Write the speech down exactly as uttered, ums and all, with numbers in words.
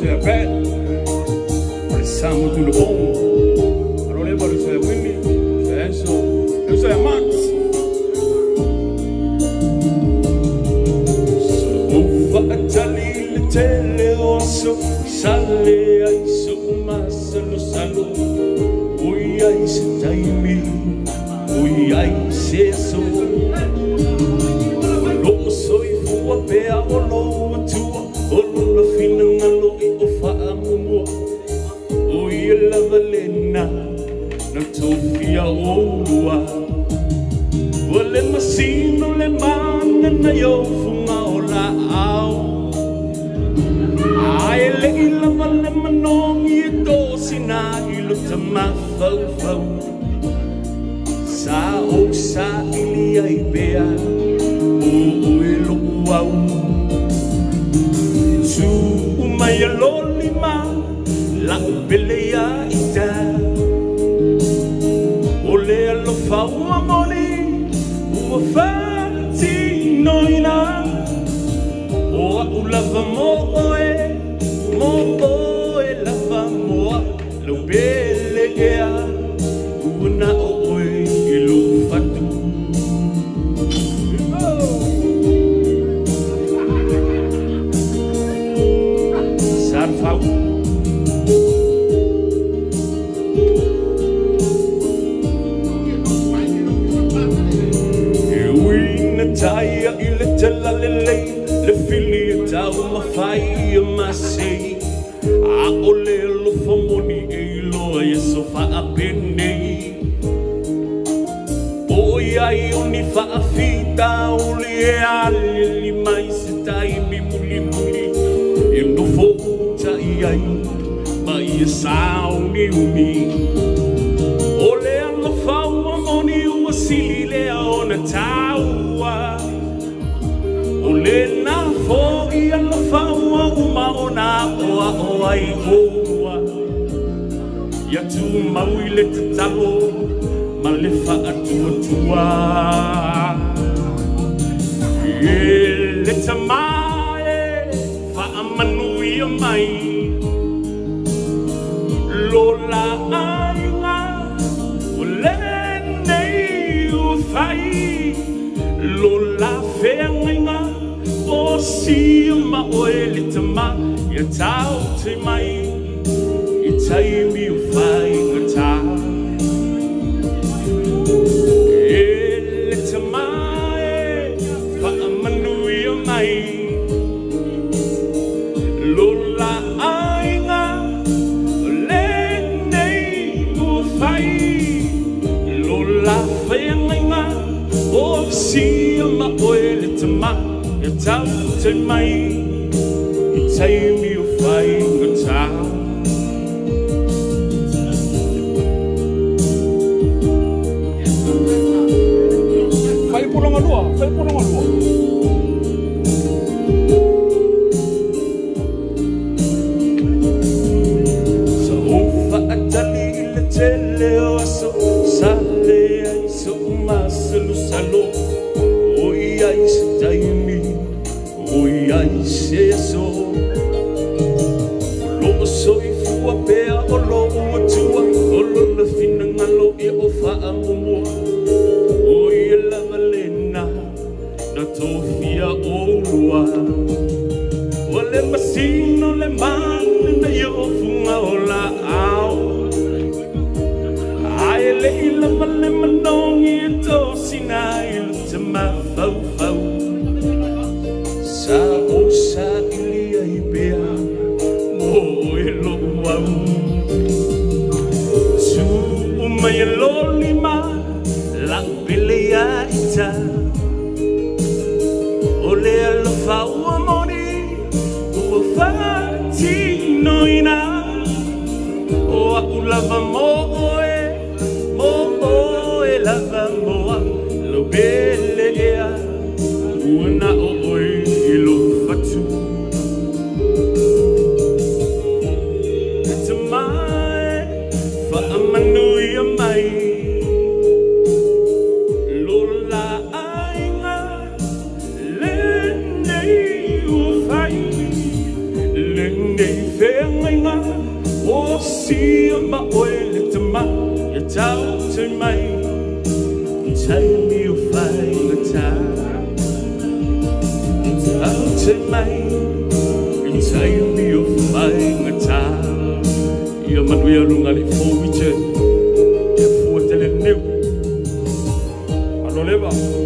sulla pelle, pensiamo tutto buono, allora le voglio sulla quindi, penso, io sono amanti. Sono fattali le tele osso, sale ai su masalo salo, ui ai se taimi, ui ai se so. Pea o lo tua o lo fina ngalo I o faamu o I la valena na tofia o lua o le masino le mana na yo funga o la au ai le ila vale manongi e dosina I lo tama fau fau sa o sa ili ai bea wow su umaya lolima la belea ita ole lo fa amore u fati noina o ulava mo e mo e lava mo lo belea una o e lo fatu Fau Ewina taia I le tela le lei le fili tau mawhai ma sei a ole lo famoni e loa e sofa a penei Oi ai uni fa a fita uli e ali li mai se tai mi muli muli e no fogo ai mai e sauni uni ole alo fau amoni ua sili lea ona taua ole na fogi alo fau uma ona oa oa I oa ia tu maui le tatalo ma le fa atua tua e le tamae fa amanui a mai Lola ainga o le nei o fai Lola whenga o si ma o ele tama ia tau te mai I taimi o fai ngata ele tama e wha amanui o mai Lola ainga Lola whenga o si ma o ele tama ia tau te mai I taimi o whai ngata Whai puranga lua, whai puranga lua Sa ofa atali I le tele o aso Sale ai so masalo salo Oi ai se taimi Oi ai se so Lo so I fua pea o lo ua tua O lo na fina ngalo e o faa mumua Oi e la valena Na tofia o lua O le masino le mane na yo funga o la au le ila male manongi e tosina I lo tama fau fau Sa o sa ili ai bea mo e lo wau Su umaya lolima la belea ita O le alo fau amori ua fati noina O a ulava mo e lava moa lo belea una oi I lo fatu It's mai fa amanui a mai Lola ainga le nei u fai le nei fe tia ma oe le te ma ia tau te mai tai mi o whai ngā tā tau te mai tai mi o whai ngā tā ia manui a runga le fōwi te ia fua te le neu alo lewa